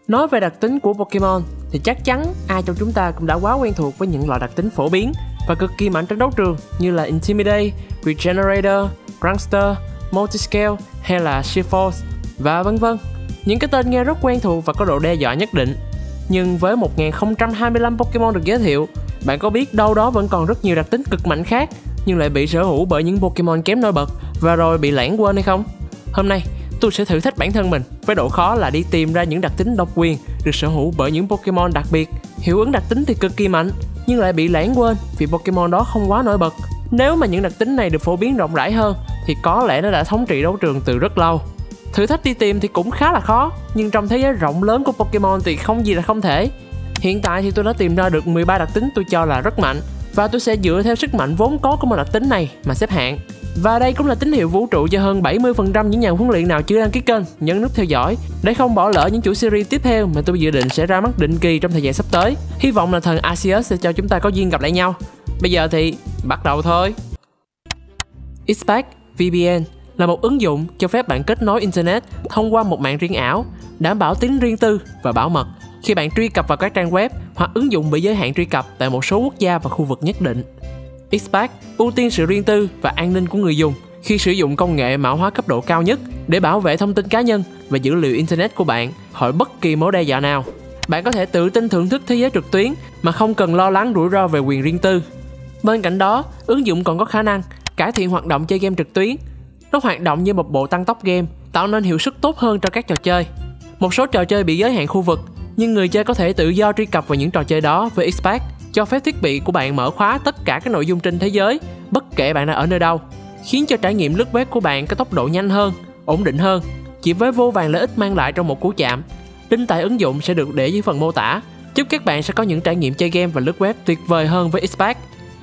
Nói về đặc tính của Pokemon thì chắc chắn ai trong chúng ta cũng đã quá quen thuộc với những loại đặc tính phổ biến và cực kỳ mạnh trên đấu trường như là Intimidate, Regenerator, Prankster, Multiscale hay là Shield Force và vân vân. Những cái tên nghe rất quen thuộc và có độ đe dọa nhất định. Nhưng với 1025 Pokemon được giới thiệu, bạn có biết đâu đó vẫn còn rất nhiều đặc tính cực mạnh khác nhưng lại bị sở hữu bởi những Pokemon kém nổi bật và rồi bị lãng quên hay không? Hôm nay, tôi sẽ thử thách bản thân mình với độ khó là đi tìm ra những đặc tính độc quyền được sở hữu bởi những Pokemon đặc biệt. Hiệu ứng đặc tính thì cực kỳ mạnh nhưng lại bị lãng quên vì Pokemon đó không quá nổi bật. Nếu mà những đặc tính này được phổ biến rộng rãi hơn thì có lẽ nó đã thống trị đấu trường từ rất lâu. Thử thách đi tìm thì cũng khá là khó, nhưng trong thế giới rộng lớn của Pokemon thì không gì là không thể. Hiện tại thì tôi đã tìm ra được 13 đặc tính tôi cho là rất mạnh và tôi sẽ dựa theo sức mạnh vốn có của một đặc tính này mà xếp hạng. Và đây cũng là tín hiệu vũ trụ cho hơn 70% những nhà huấn luyện nào chưa đăng ký kênh nhấn nút theo dõi để không bỏ lỡ những chuỗi series tiếp theo mà tôi dự định sẽ ra mắt định kỳ trong thời gian sắp tới. Hy vọng là thần Arceus sẽ cho chúng ta có duyên gặp lại nhau. Bây giờ thì bắt đầu thôi. Xpac VPN là một ứng dụng cho phép bạn kết nối Internet thông qua một mạng riêng ảo, đảm bảo tính riêng tư và bảo mật khi bạn truy cập vào các trang web hoặc ứng dụng bị giới hạn truy cập tại một số quốc gia và khu vực nhất định. Xpac ưu tiên sự riêng tư và an ninh của người dùng khi sử dụng công nghệ mã hóa cấp độ cao nhất để bảo vệ thông tin cá nhân và dữ liệu Internet của bạn khỏi bất kỳ mối đe dọa nào. Bạn có thể tự tin thưởng thức thế giới trực tuyến mà không cần lo lắng rủi ro về quyền riêng tư. Bên cạnh đó, ứng dụng còn có khả năng cải thiện hoạt động chơi game trực tuyến. Nó hoạt động như một bộ tăng tốc game, tạo nên hiệu suất tốt hơn cho các trò chơi. Một số trò chơi bị giới hạn khu vực, nhưng người chơi có thể tự do truy cập vào những trò chơi đó với Xpac, cho phép thiết bị của bạn mở khóa tất cả các nội dung trên thế giới, bất kể bạn đang ở nơi đâu, khiến cho trải nghiệm lướt web của bạn có tốc độ nhanh hơn, ổn định hơn, chỉ với vô vàn lợi ích mang lại trong một cú chạm. Link tải ứng dụng sẽ được để dưới phần mô tả, chúc các bạn sẽ có những trải nghiệm chơi game và lướt web tuyệt vời hơn với Xpac.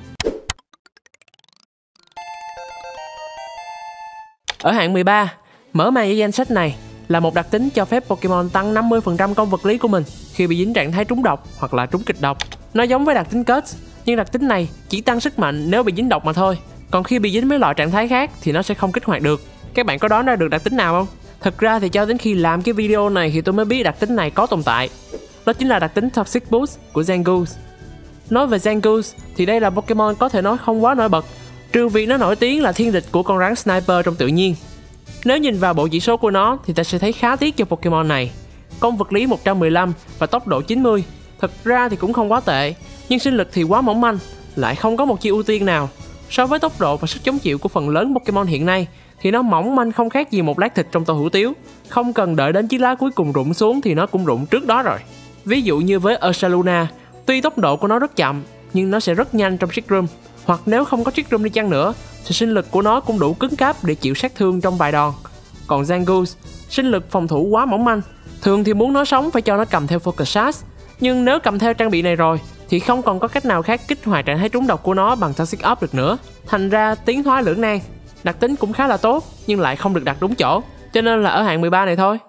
Ở hạng 13, mở màn với danh sách này là một đặc tính cho phép Pokemon tăng 50% công vật lý của mình khi bị dính trạng thái trúng độc hoặc là trúng kịch độc. Nó giống với đặc tính Curse, nhưng đặc tính này chỉ tăng sức mạnh nếu bị dính độc mà thôi. Còn khi bị dính mấy loại trạng thái khác thì nó sẽ không kích hoạt được. Các bạn có đoán ra được đặc tính nào không? Thực ra thì cho đến khi làm cái video này thì tôi mới biết đặc tính này có tồn tại. Đó chính là đặc tính Toxic Boost của Zangoose. Nói về Zangoose thì đây là Pokemon có thể nói không quá nổi bật, trừ việc nó nổi tiếng là thiên địch của con rắn Sniper trong tự nhiên. Nếu nhìn vào bộ chỉ số của nó thì ta sẽ thấy khá tiếc cho Pokemon này. Công vật lý 115 và tốc độ 90. Thực ra thì cũng không quá tệ, nhưng sinh lực thì quá mỏng manh, lại không có một chiêu ưu tiên nào. So với tốc độ và sức chống chịu của phần lớn Pokemon hiện nay thì nó mỏng manh không khác gì một lát thịt trong tô hủ tiếu. Không cần đợi đến chiếc lá cuối cùng rụng xuống thì nó cũng rụng trước đó rồi. Ví dụ như với Ursaluna, tuy tốc độ của nó rất chậm nhưng nó sẽ rất nhanh trong Trick Room. Hoặc nếu không có Trick Room đi chăng nữa thì sinh lực của nó cũng đủ cứng cáp để chịu sát thương trong vài đòn. Còn Zangoose, sinh lực phòng thủ quá mỏng manh, thường thì muốn nó sống phải cho nó cầm theo Focus Sash, nhưng nếu cầm theo trang bị này rồi thì không còn có cách nào khác kích hoạt trạng thái trúng độc của nó bằng Toxic Up được nữa. Thành ra tiến thoái lưỡng nan. Đặc tính cũng khá là tốt nhưng lại không được đặt đúng chỗ, cho nên là ở hạng 13 này thôi.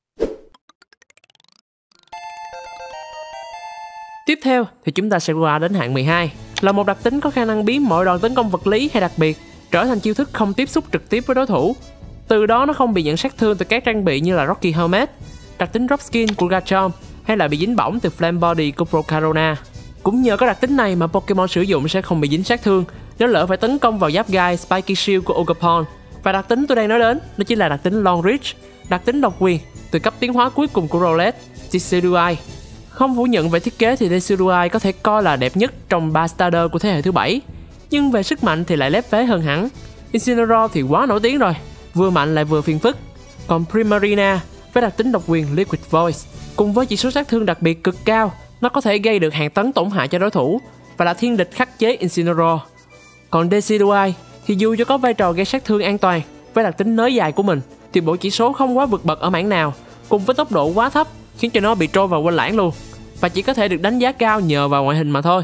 Tiếp theo thì chúng ta sẽ qua đến hạng 12, là một đặc tính có khả năng biến mọi đòn tấn công vật lý hay đặc biệt trở thành chiêu thức không tiếp xúc trực tiếp với đối thủ. Từ đó nó không bị nhận sát thương từ các trang bị như là Rocky Helmet, đặc tính Drop Skin của Garchomp hay là bị dính bỏng từ Flame Body của Volcarona. Cũng nhờ có đặc tính này mà Pokemon sử dụng sẽ không bị dính sát thương nếu lỡ phải tấn công vào giáp gai Spiky Shield của Ogerpon. Và đặc tính tôi đang nói đến đó chính là đặc tính Long Reach, đặc tính độc quyền từ cấp tiến hóa cuối cùng của Rowlet, Decidueye. Không phủ nhận về thiết kế thì Decidueye có thể coi là đẹp nhất trong 3 starter của thế hệ thứ 7, nhưng về sức mạnh thì lại lép vế hơn hẳn. Incineroar thì quá nổi tiếng rồi, vừa mạnh lại vừa phiền phức. Còn Primarina với đặc tính độc quyền Liquid Voice cùng với chỉ số sát thương đặc biệt cực cao, nó có thể gây được hàng tấn tổn hại cho đối thủ và là thiên địch khắc chế Incineroar. Còn Decidueye thì dù cho có vai trò gây sát thương an toàn với đặc tính nới dài của mình thì bộ chỉ số không quá vượt bậc ở mảng nào, cùng với tốc độ quá thấp khiến cho nó bị trôi vào quên lãng luôn, và chỉ có thể được đánh giá cao nhờ vào ngoại hình mà thôi.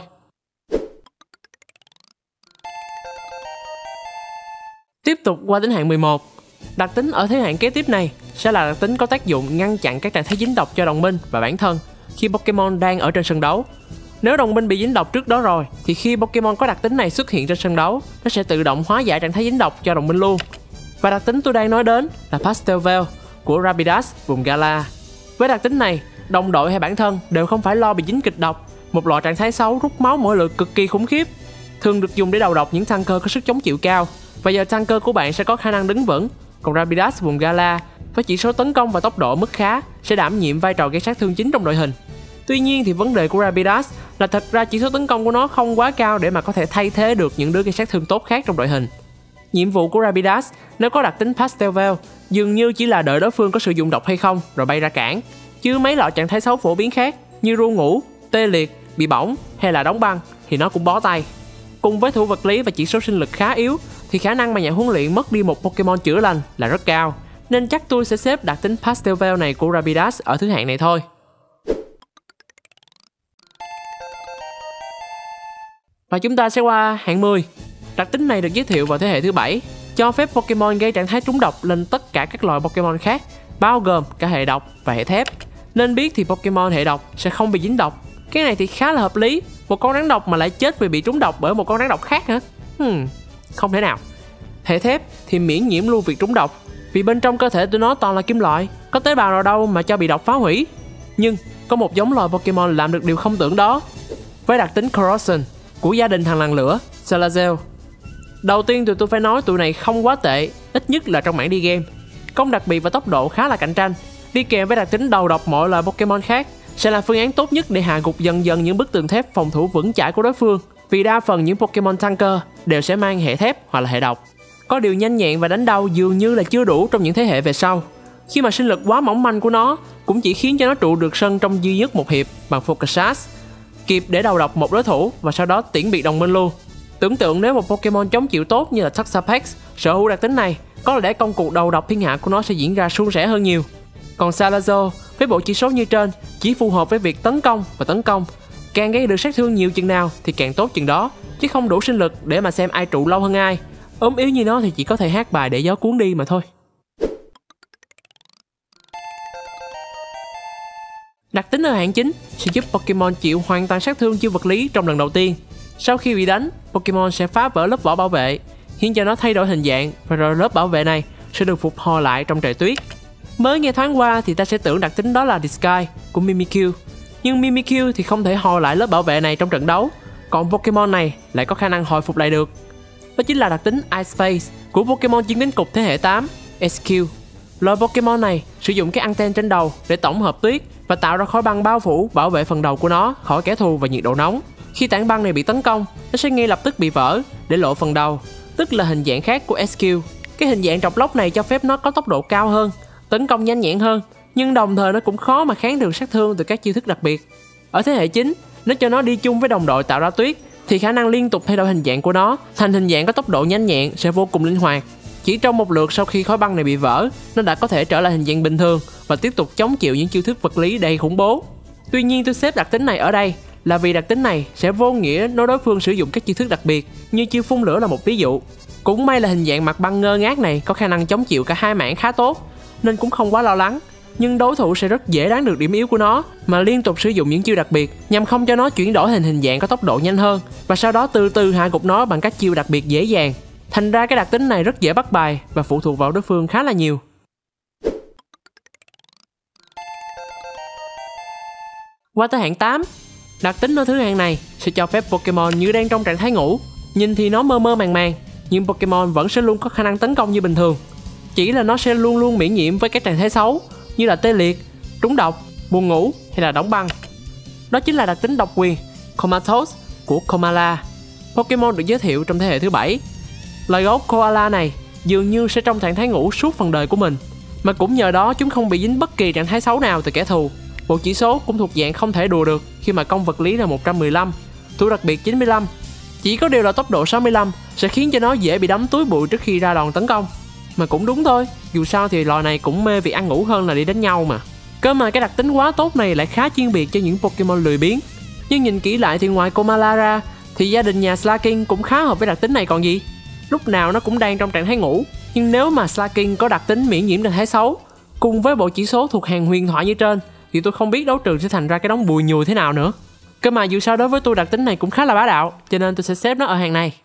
Tiếp tục qua đến hạng 11. Đặc tính ở thế hạng kế tiếp này sẽ là đặc tính có tác dụng ngăn chặn các trạng thái dính độc cho đồng minh và bản thân khi Pokemon đang ở trên sân đấu. Nếu đồng minh bị dính độc trước đó rồi thì khi Pokemon có đặc tính này xuất hiện trên sân đấu, nó sẽ tự động hóa giải trạng thái dính độc cho đồng minh luôn. Và đặc tính tôi đang nói đến là Pastel Veil của Rapidash vùng Galar. Với đặc tính này, đồng đội hay bản thân đều không phải lo bị dính kịch độc, một loại trạng thái xấu rút máu mỗi lượt cực kỳ khủng khiếp, thường được dùng để đầu độc những tanker có sức chống chịu cao. Và giờ tanker của bạn sẽ có khả năng đứng vững, còn Rapidash vùng Gala với chỉ số tấn công và tốc độ ở mức khá sẽ đảm nhiệm vai trò gây sát thương chính trong đội hình. Tuy nhiên thì vấn đề của Rapidash là thật ra chỉ số tấn công của nó không quá cao để mà có thể thay thế được những đứa gây sát thương tốt khác trong đội hình. Nhiệm vụ của Rapidash nếu có đặc tính Pastel Veil dường như chỉ là đợi đối phương có sử dụng độc hay không rồi bay ra cản, chứ mấy loại trạng thái xấu phổ biến khác như ru ngủ, tê liệt, bị bỏng hay là đóng băng thì nó cũng bó tay. Cùng với thủ vật lý và chỉ số sinh lực khá yếu thì khả năng mà nhà huấn luyện mất đi một Pokemon chữa lành là rất cao, nên chắc tôi sẽ xếp đặc tính Pastel Veil này của Rapidash ở thứ hạng này thôi. Và chúng ta sẽ qua hạng 10. Đặc tính này được giới thiệu vào thế hệ thứ 7, cho phép Pokemon gây trạng thái trúng độc lên tất cả các loài Pokemon khác, bao gồm cả hệ độc và hệ thép. Nên biết thì Pokemon hệ độc sẽ không bị dính độc. Cái này thì khá là hợp lý, một con rắn độc mà lại chết vì bị trúng độc bởi một con rắn độc khác hả? Không thể nào. Hệ thép thì miễn nhiễm luôn việc trúng độc, vì bên trong cơ thể tụi nó toàn là kim loại, có tế bào nào đâu mà cho bị độc phá hủy. Nhưng có một giống loài Pokemon làm được điều không tưởng đó, với đặc tính Corrosion của gia đình thằng lằn lửa, Salazzle. Đầu tiên tôi phải nói tụi này không quá tệ, ít nhất là trong mảng đi game. Công đặc biệt và tốc độ khá là cạnh tranh, đi kèm với đặc tính đầu độc mọi loại Pokemon khác sẽ là phương án tốt nhất để hạ gục dần dần những bức tường thép phòng thủ vững chãi của đối phương, vì đa phần những Pokemon tanker đều sẽ mang hệ thép hoặc là hệ độc. Có điều nhanh nhẹn và đánh đau dường như là chưa đủ trong những thế hệ về sau, khi mà sinh lực quá mỏng manh của nó cũng chỉ khiến cho nó trụ được sân trong duy nhất một hiệp bằng Focus Sash, kịp để đầu độc một đối thủ và sau đó tiễn biệt đồng minh luôn. Tưởng tượng nếu một Pokemon chống chịu tốt như là Toxapex sở hữu đặc tính này, có lẽ công cuộc đầu độc thiên hạ của nó sẽ diễn ra suôn sẻ hơn nhiều. Còn Salazzle với bộ chỉ số như trên chỉ phù hợp với việc tấn công và tấn công, càng gây được sát thương nhiều chừng nào thì càng tốt chừng đó, chứ không đủ sinh lực để mà xem ai trụ lâu hơn ai. Ốm yếu như nó thì chỉ có thể hát bài để gió cuốn đi mà thôi. Đặc tính ở hạng 9 sẽ giúp Pokemon chịu hoàn toàn sát thương chiêu vật lý trong lần đầu tiên. Sau khi bị đánh, Pokemon sẽ phá vỡ lớp vỏ bảo vệ, khiến cho nó thay đổi hình dạng, và rồi lớp bảo vệ này sẽ được phục hồi lại trong trời tuyết. Mới nghe thoáng qua thì ta sẽ tưởng đặc tính đó là Disguise của Mimikyu, nhưng Mimikyu thì không thể hồi lại lớp bảo vệ này trong trận đấu, còn Pokemon này lại có khả năng hồi phục lại được. Đó chính là đặc tính Ice Phase của Pokemon chiến đánh cục thế hệ 8, SQ. Loài Pokemon này sử dụng cái anten trên đầu để tổng hợp tuyết và tạo ra khối băng bao phủ bảo vệ phần đầu của nó khỏi kẻ thù và nhiệt độ nóng. Khi tảng băng này bị tấn công, nó sẽ ngay lập tức bị vỡ để lộ phần đầu, tức là hình dạng khác của SQ. Cái hình dạng trọc lóc này cho phép nó có tốc độ cao hơn, tấn công nhanh nhẹn hơn, nhưng đồng thời nó cũng khó mà kháng được sát thương từ các chiêu thức đặc biệt. Ở thế hệ 9, nếu cho nó đi chung với đồng đội tạo ra tuyết thì khả năng liên tục thay đổi hình dạng của nó thành hình dạng có tốc độ nhanh nhẹn sẽ vô cùng linh hoạt. Chỉ trong một lượt sau khi khối băng này bị vỡ, nó đã có thể trở lại hình dạng bình thường và tiếp tục chống chịu những chiêu thức vật lý đầy khủng bố. Tuy nhiên tôi xếp đặc tính này ở đây là vì đặc tính này sẽ vô nghĩa nếu đối phương sử dụng các chiêu thức đặc biệt, như chiêu phun lửa là một ví dụ. Cũng may là hình dạng mặt băng ngơ ngác này có khả năng chống chịu cả hai mảng khá tốt, nên cũng không quá lo lắng. Nhưng đối thủ sẽ rất dễ đoán được điểm yếu của nó mà liên tục sử dụng những chiêu đặc biệt nhằm không cho nó chuyển đổi hình dạng có tốc độ nhanh hơn, và sau đó từ từ hạ gục nó bằng các chiêu đặc biệt dễ dàng. Thành ra cái đặc tính này rất dễ bắt bài và phụ thuộc vào đối phương khá là nhiều. Qua tới hạng 8, đặc tính ở thứ hạng này sẽ cho phép Pokemon như đang trong trạng thái ngủ. Nhìn thì nó mơ mơ màng màng, nhưng Pokemon vẫn sẽ luôn có khả năng tấn công như bình thường. Chỉ là nó sẽ luôn luôn miễn nhiễm với các trạng thái xấu như là tê liệt, trúng độc, buồn ngủ hay là đóng băng. Đó chính là đặc tính độc quyền Comatose của Komala. Pokemon được giới thiệu trong thế hệ thứ 7. Loài gấu koala này dường như sẽ trong trạng thái ngủ suốt phần đời của mình, mà cũng nhờ đó chúng không bị dính bất kỳ trạng thái xấu nào từ kẻ thù. Bộ chỉ số cũng thuộc dạng không thể đùa được khi mà công vật lý là 115, thủ đặc biệt 95. Chỉ có điều là tốc độ 65 sẽ khiến cho nó dễ bị đấm túi bụi trước khi ra đòn tấn công. Mà cũng đúng thôi, dù sao thì loài này cũng mê việc ăn ngủ hơn là đi đánh nhau mà. Cơ mà cái đặc tính quá tốt này lại khá chuyên biệt cho những Pokemon lười biếng. Nhưng nhìn kỹ lại thì ngoài Komala ra thì gia đình nhà Slaking cũng khá hợp với đặc tính này còn gì. Lúc nào nó cũng đang trong trạng thái ngủ, nhưng nếu mà Slaking có đặc tính miễn nhiễm trạng thái xấu cùng với bộ chỉ số thuộc hàng huyền thoại như trên thì tôi không biết đấu trường sẽ thành ra cái đống bùi nhùi thế nào nữa. Cơ mà dù sao đối với tôi đặc tính này cũng khá là bá đạo, cho nên tôi sẽ xếp nó ở hàng này.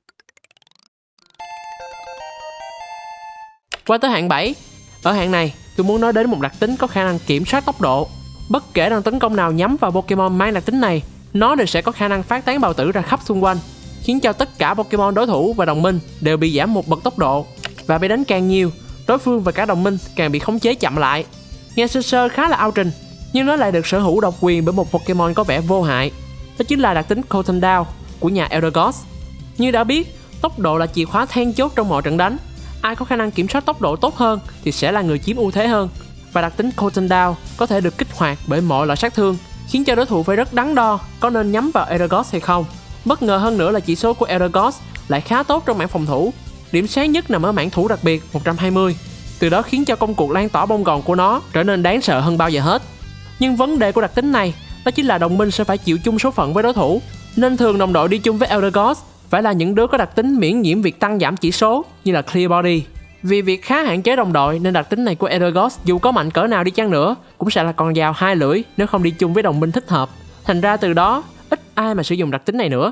Qua tới hạng 7. Ở hạng này, tôi muốn nói đến một đặc tính có khả năng kiểm soát tốc độ. Bất kể đòn tấn công nào nhắm vào Pokemon mang đặc tính này, nó đều sẽ có khả năng phát tán bào tử ra khắp xung quanh, khiến cho tất cả Pokemon đối thủ và đồng minh đều bị giảm một bậc tốc độ. Và bị đánh càng nhiều, đối phương và cả đồng minh càng bị khống chế chậm lại. Nghe sơ sơ khá là ao trình, nhưng nó lại được sở hữu độc quyền bởi một Pokemon có vẻ vô hại. Đó chính là đặc tính Cotton Down của nhà Eldegoss. Như đã biết, tốc độ là chìa khóa then chốt trong mọi trận đánh. Ai có khả năng kiểm soát tốc độ tốt hơn thì sẽ là người chiếm ưu thế hơn. Và đặc tính Cotton Down có thể được kích hoạt bởi mọi loại sát thương, khiến cho đối thủ phải rất đắn đo có nên nhắm vào Eldegoss hay không. Bất ngờ hơn nữa là chỉ số của Eldegoss lại khá tốt trong mảng phòng thủ. Điểm sáng nhất nằm ở mảng thủ đặc biệt 120, từ đó khiến cho công cuộc lan tỏa bông gòn của nó trở nên đáng sợ hơn bao giờ hết. Nhưng vấn đề của đặc tính này đó chính là đồng minh sẽ phải chịu chung số phận với đối thủ, nên thường đồng đội đi chung với Eldegoss phải là những đứa có đặc tính miễn nhiễm việc tăng giảm chỉ số như là Clear Body. Vì việc khá hạn chế đồng đội nên đặc tính này của Eldegoss dù có mạnh cỡ nào đi chăng nữa cũng sẽ là con dao hai lưỡi nếu không đi chung với đồng minh thích hợp. Thành ra từ đó ít ai mà sử dụng đặc tính này nữa.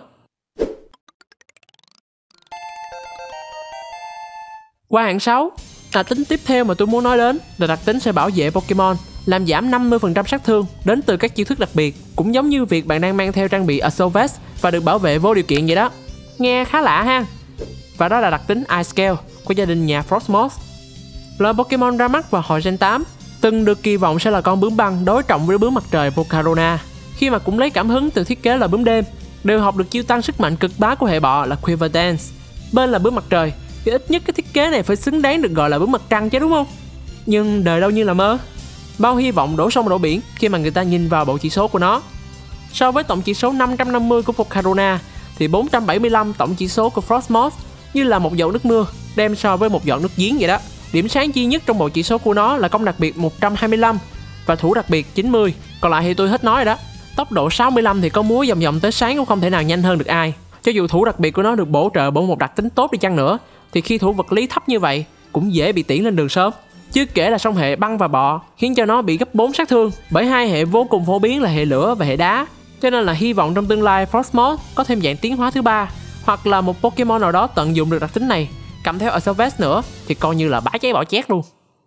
Qua hạng 6, đặc tính tiếp theo mà tôi muốn nói đến là đặc tính sẽ bảo vệ Pokemon, làm giảm 50% sát thương đến từ các chiêu thức đặc biệt, cũng giống như việc bạn đang mang theo trang bị Assault Vest và được bảo vệ vô điều kiện vậy đó. Nghe khá lạ ha. Và đó là đặc tính Ice Scale của gia đình nhà Frostmoth. Loài Pokemon ra mắt vào hồi Gen 8 từng được kỳ vọng sẽ là con bướm băng đối trọng với bướm mặt trời Volcarona, khi mà cũng lấy cảm hứng từ thiết kế là bướm đêm, đều học được chiêu tăng sức mạnh cực bá của hệ bọ là Quiver Dance. Bên là bướm mặt trời thì ít nhất cái thiết kế này phải xứng đáng được gọi là bướm mặt trăng chứ đúng không? Nhưng đời đâu như là mơ. Bao hy vọng đổ sông đổ biển khi mà người ta nhìn vào bộ chỉ số của nó. So với tổng chỉ số 550 của Volcarona thì 475 tổng chỉ số của Frostmoth như là một giọt nước mưa đem so với một giọt nước giếng vậy đó. Điểm sáng duy nhất trong bộ chỉ số của nó là công đặc biệt 125 và thủ đặc biệt 90. Còn lại thì tôi hết nói rồi đó. Tốc độ 65 thì có múa vòng vòng tới sáng cũng không thể nào nhanh hơn được ai. Cho dù thủ đặc biệt của nó được bổ trợ bởi một đặc tính tốt đi chăng nữa thì khi thủ vật lý thấp như vậy cũng dễ bị tiễn lên đường sớm. Chứ kể là song hệ băng và bọ khiến cho nó bị gấp 4 sát thương bởi hai hệ vô cùng phổ biến là hệ lửa và hệ đá. Cho nên là hy vọng trong tương lai Frostmoth có thêm dạng tiến hóa thứ ba, hoặc là một Pokemon nào đó tận dụng được đặc tính này cầm theo Assault Vest nữa thì coi như là bá cháy bỏ chét luôn.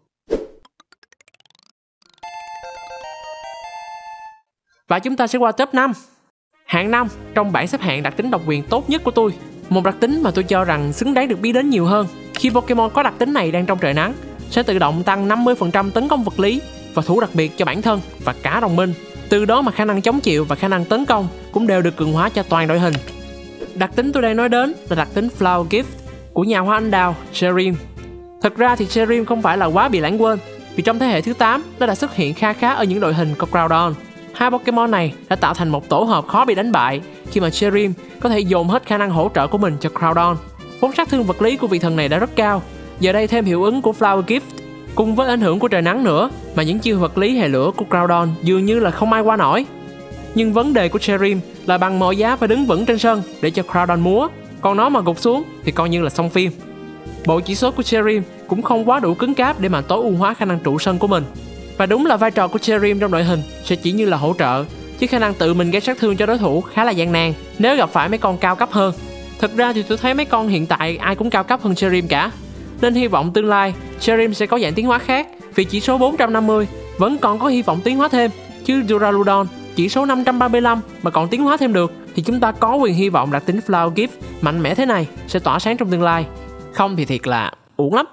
Và chúng ta sẽ qua top 5. Hạng 5 trong bảng xếp hạng đặc tính độc quyền tốt nhất của tôi. Một đặc tính mà tôi cho rằng xứng đáng được biết đến nhiều hơn. Khi Pokemon có đặc tính này đang trong trời nắng, sẽ tự động tăng 50% tấn công vật lý và thủ đặc biệt cho bản thân và cả đồng minh. Từ đó mà khả năng chống chịu và khả năng tấn công cũng đều được cường hóa cho toàn đội hình. Đặc tính tôi đang nói đến là đặc tính Flower Gift của nhà hoa anh đào Cherim. Thật ra thì Cherim không phải là quá bị lãng quên, vì trong thế hệ thứ 8 nó đã xuất hiện khá ở những đội hình có Groudon. Hai Pokemon này đã tạo thành một tổ hợp khó bị đánh bại khi mà Cherim có thể dồn hết khả năng hỗ trợ của mình cho Groudon. Vốn sát thương vật lý của vị thần này đã rất cao, giờ đây thêm hiệu ứng của Flower Gift cùng với ảnh hưởng của trời nắng nữa mà những chiêu vật lý hệ lửa của Groudon dường như là không ai qua nổi. Nhưng vấn đề của Cherim là bằng mọi giá phải đứng vững trên sân để cho Groudon múa, còn nó mà gục xuống thì coi như là xong phim. Bộ chỉ số của Cherim cũng không quá đủ cứng cáp để mà tối ưu hóa khả năng trụ sân của mình. Và đúng là vai trò của Cherim trong đội hình sẽ chỉ như là hỗ trợ, chứ khả năng tự mình gây sát thương cho đối thủ khá là gian nan nếu gặp phải mấy con cao cấp hơn. Thực ra thì tôi thấy mấy con hiện tại ai cũng cao cấp hơn Cherim cả, nên hy vọng tương lai Cherim sẽ có dạng tiến hóa khác, vì chỉ số 450 vẫn còn có hy vọng tiến hóa thêm, chứ Duraludon chỉ số 535 mà còn tiến hóa thêm được thì chúng ta có quyền hy vọng đặc tính Flower Gift mạnh mẽ thế này sẽ tỏa sáng trong tương lai. Không thì thiệt là uổng lắm.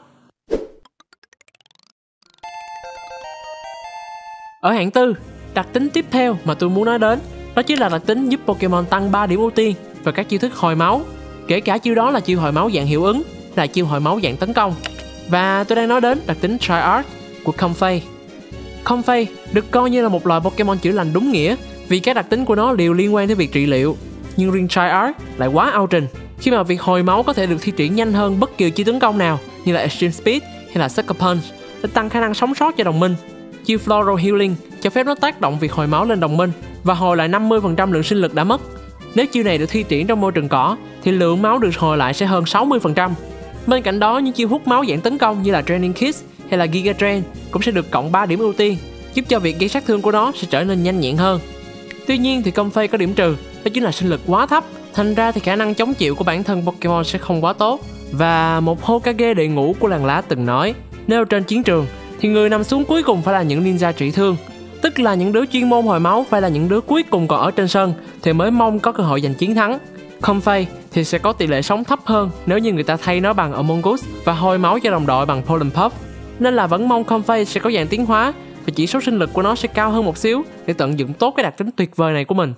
Ở hạng 4, đặc tính tiếp theo mà tôi muốn nói đến đó chính là đặc tính giúp Pokemon tăng 3 điểm ưu tiên và các chiêu thức hồi máu, kể cả chiêu đó là chiêu hồi máu dạng hiệu ứng, là chiêu hồi máu dạng tấn công. Và tôi đang nói đến đặc tính Tri-Arch của Comfey. Comfey được coi như là một loài Pokemon chữa lành đúng nghĩa vì các đặc tính của nó đều liên quan tới việc trị liệu. Nhưng riêng Tri-Arch lại quá ao trình khi mà việc hồi máu có thể được thi triển nhanh hơn bất kỳ chiêu tấn công nào như là Extreme Speed hay là Sucker Punch để tăng khả năng sống sót cho đồng minh. Chiêu Floral Healing cho phép nó tác động việc hồi máu lên đồng minh và hồi lại 50% lượng sinh lực đã mất. Nếu chiêu này được thi triển trong môi trường cỏ thì lượng máu được hồi lại sẽ hơn 60%. Bên cạnh đó, những chiêu hút máu dạng tấn công như là Draining Kiss hay là Giga Drain cũng sẽ được cộng 3 điểm ưu tiên, giúp cho việc gây sát thương của nó sẽ trở nên nhanh nhẹn hơn. Tuy nhiên thì Comfey có điểm trừ, đó chính là sinh lực quá thấp, thành ra thì khả năng chống chịu của bản thân Pokemon sẽ không quá tốt. Và một Hokage đệ ngũ của làng lá từng nói, nếu trên chiến trường thì người nằm xuống cuối cùng phải là những ninja trị thương. Tức là những đứa chuyên môn hồi máu phải là những đứa cuối cùng còn ở trên sân thì mới mong có cơ hội giành chiến thắng. Comfey thì sẽ có tỷ lệ sống thấp hơn nếu như người ta thay nó bằng Among Us và hồi máu cho đồng đội bằng Pollen Puff. Nên là vẫn mong Comfey sẽ có dạng tiến hóa và chỉ số sinh lực của nó sẽ cao hơn một xíu để tận dụng tốt cái đặc tính tuyệt vời này của mình.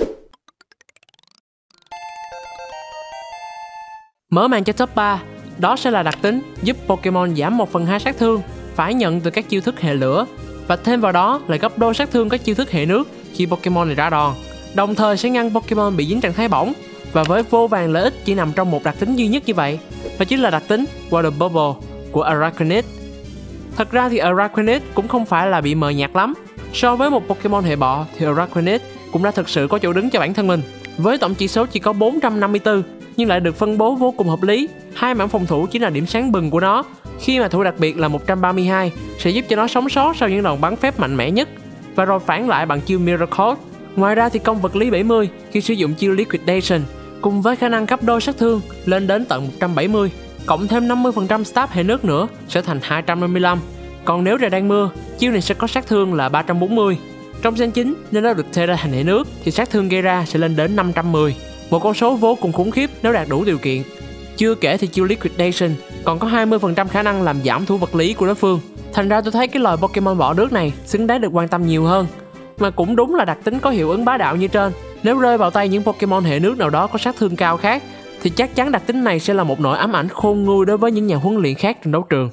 Mở màn cho top 3, đó sẽ là đặc tính giúp Pokemon giảm 1/2 sát thương phải nhận từ các chiêu thức hệ lửa, và thêm vào đó là gấp đôi sát thương các chiêu thức hệ nước khi Pokemon này ra đòn, đồng thời sẽ ngăn Pokemon bị dính trạng thái bỏng, và với vô vàn lợi ích chỉ nằm trong một đặc tính duy nhất như vậy, và chính là đặc tính Water Bubble của Araquanid. Thật ra thì Araquanid cũng không phải là bị mờ nhạt lắm. So với một Pokemon hệ bọ thì Araquanid cũng đã thực sự có chỗ đứng cho bản thân mình. Với tổng chỉ số chỉ có 454 nhưng lại được phân bố vô cùng hợp lý. Hai mảng phòng thủ chính là điểm sáng bừng của nó, khi mà thủ đặc biệt là 132 sẽ giúp cho nó sống sót sau những đòn bắn phép mạnh mẽ nhất, và rồi phản lại bằng chiêu Miracle. Ngoài ra thì công vật lý 70 khi sử dụng chiêu Liquidation cùng với khả năng gấp đôi sát thương lên đến tận 170, cộng thêm 50% stab hệ nước nữa sẽ thành 255. Còn nếu trời đang mưa, chiêu này sẽ có sát thương là 340. Trong gen 9 nếu nó được thay ra thành hệ nước thì sát thương gây ra sẽ lên đến 510, một con số vô cùng khủng khiếp nếu đạt đủ điều kiện. Chưa kể thì chiêu Liquidation còn có 20% khả năng làm giảm thủ vật lý của đối phương. Thành ra tôi thấy cái loài Pokemon bọ nước này xứng đáng được quan tâm nhiều hơn. Mà cũng đúng là đặc tính có hiệu ứng bá đạo như trên, nếu rơi vào tay những Pokemon hệ nước nào đó có sát thương cao khác thì chắc chắn đặc tính này sẽ là một nỗi ám ảnh khôn nguôi đối với những nhà huấn luyện khác trên đấu trường.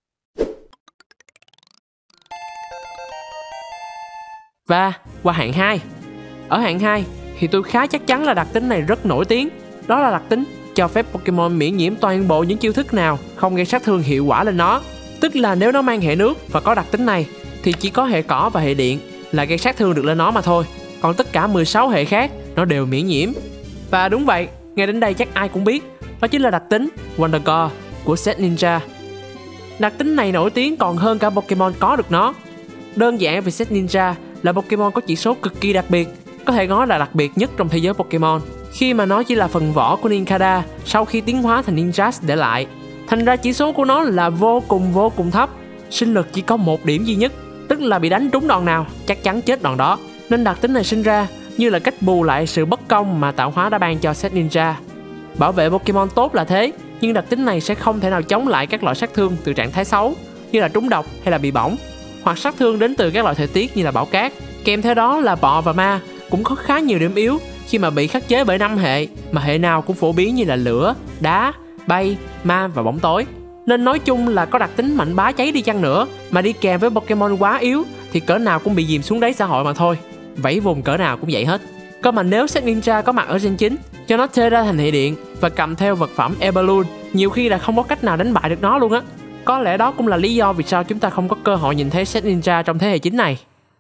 Và qua hạng 2. Ở hạng 2 thì tôi khá chắc chắn là đặc tính này rất nổi tiếng. Đó là đặc tính cho phép Pokemon miễn nhiễm toàn bộ những chiêu thức nào không gây sát thương hiệu quả lên nó. Tức là nếu nó mang hệ nước và có đặc tính này thì chỉ có hệ cỏ và hệ điện là gây sát thương được lên nó mà thôi. Còn tất cả 16 hệ khác nó đều miễn nhiễm. Và đúng vậy, ngay đến đây chắc ai cũng biết, đó chính là đặc tính Wonder God của set Ninja. Đặc tính này nổi tiếng còn hơn cả Pokemon có được nó. Đơn giản vì set Ninja là Pokemon có chỉ số cực kỳ đặc biệt, có thể nói là đặc biệt nhất trong thế giới Pokemon, khi mà nó chỉ là phần vỏ của Nincada sau khi tiến hóa thành Ninjas để lại. Thành ra chỉ số của nó là vô cùng thấp, sinh lực chỉ có một điểm duy nhất, tức là bị đánh trúng đòn nào chắc chắn chết đòn đó. Nên đặc tính này sinh ra như là cách bù lại sự bất công mà tạo hóa đã ban cho set Ninja. Bảo vệ Pokemon tốt là thế, nhưng đặc tính này sẽ không thể nào chống lại các loại sát thương từ trạng thái xấu như là trúng độc hay là bị bỏng, hoặc sát thương đến từ các loại thời tiết như là bão cát. Kèm theo đó là bọ và ma cũng có khá nhiều điểm yếu khi mà bị khắc chế bởi 5 hệ, mà hệ nào cũng phổ biến như là lửa, đá, bay, ma và bóng tối. Nên nói chung là có đặc tính mạnh bá cháy đi chăng nữa mà đi kèm với Pokemon quá yếu thì cỡ nào cũng bị dìm xuống đáy xã hội mà thôi. Vẫy vùng cỡ nào cũng vậy hết. Cơ mà nếu set Ninja có mặt ở gen 9, cho nó chơi ra thành hệ điện và cầm theo vật phẩm Airballoon, nhiều khi là không có cách nào đánh bại được nó luôn á. Có lẽ đó cũng là lý do vì sao chúng ta không có cơ hội nhìn thấy set Ninja trong thế hệ 9 này.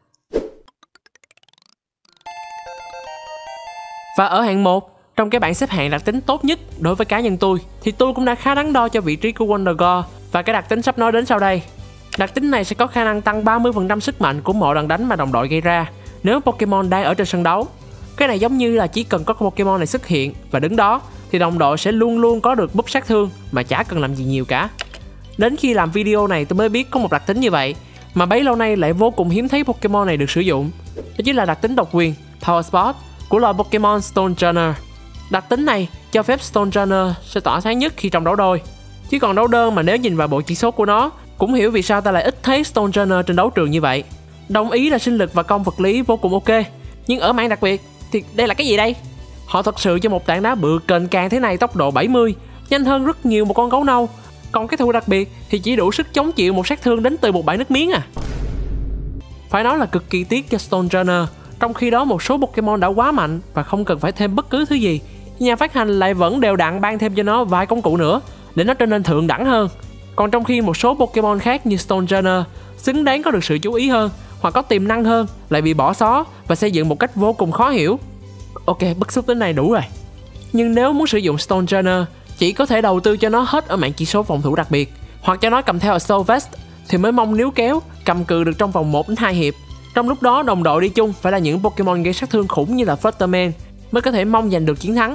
Và ở hạng 1, trong cái bảng xếp hạng đặc tính tốt nhất đối với cá nhân tôi, thì tôi cũng đã khá đắn đo cho vị trí của Wonder God và cái đặc tính sắp nói đến sau đây. Đặc tính này sẽ có khả năng tăng 30% sức mạnh của mọi đòn đánh mà đồng đội gây ra nếu Pokemon đang ở trên sân đấu. Cái này giống như là chỉ cần có Pokemon này xuất hiện và đứng đó thì đồng đội sẽ luôn luôn có được búp sát thương mà chả cần làm gì nhiều cả. Đến khi làm video này tôi mới biết có một đặc tính như vậy mà bấy lâu nay lại vô cùng hiếm thấy Pokemon này được sử dụng. Đó chính là đặc tính độc quyền Power Spot của loài Pokemon Stonjourner. Đặc tính này cho phép Stonjourner sẽ tỏa sáng nhất khi trong đấu đôi. Chứ còn đấu đơn mà nếu nhìn vào bộ chỉ số của nó, cũng hiểu vì sao ta lại ít thấy Stonjourner trên đấu trường như vậy. Đồng ý là sinh lực và công vật lý vô cùng ok, nhưng ở mảng đặc biệt thì đây là cái gì đây? Họ thật sự cho một tảng đá bự kềnh càng thế này tốc độ 70, nhanh hơn rất nhiều một con gấu nâu. Còn cái thủ đặc biệt thì chỉ đủ sức chống chịu một sát thương đến từ một bãi nước miếng à. Phải nói là cực kỳ tiếc cho Stonjourner. Trong khi đó một số Pokemon đã quá mạnh và không cần phải thêm bất cứ thứ gì, nhà phát hành lại vẫn đều đặn ban thêm cho nó vài công cụ nữa để nó trở nên thượng đẳng hơn. Còn trong khi một số Pokemon khác như Stonjourner xứng đáng có được sự chú ý hơn hoặc có tiềm năng hơn lại bị bỏ xó và xây dựng một cách vô cùng khó hiểu. Ok, bức xúc đến này đủ rồi. Nhưng nếu muốn sử dụng Stonjourner, chỉ có thể đầu tư cho nó hết ở mảng chỉ số phòng thủ đặc biệt, hoặc cho nó cầm theo Assault Vest thì mới mong níu kéo cầm cự được trong vòng 1 đến 2 hiệp. Trong lúc đó đồng đội đi chung phải là những Pokemon gây sát thương khủng như là Flutterman mới có thể mong giành được chiến thắng.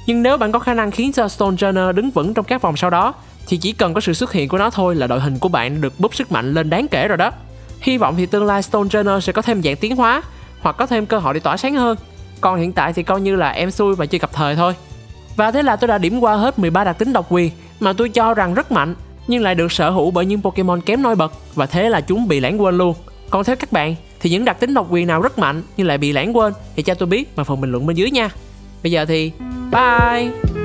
Nhưng nếu bạn có khả năng khiến cho Stonejourner đứng vững trong các vòng sau đó, thì chỉ cần có sự xuất hiện của nó thôi là đội hình của bạn được boost sức mạnh lên đáng kể rồi đó. Hy vọng thì tương lai Stonejourner sẽ có thêm dạng tiến hóa, hoặc có thêm cơ hội để tỏa sáng hơn. Còn hiện tại thì coi như là em xui và chưa cập thời thôi. Và thế là tôi đã điểm qua hết 13 đặc tính độc quyền mà tôi cho rằng rất mạnh, nhưng lại được sở hữu bởi những Pokemon kém nổi bật, và thế là chúng bị lãng quên luôn. Còn theo các bạn thì những đặc tính độc quyền nào rất mạnh nhưng lại bị lãng quên thì cho tôi biết bằng phần bình luận bên dưới nha. Bây giờ thì bye.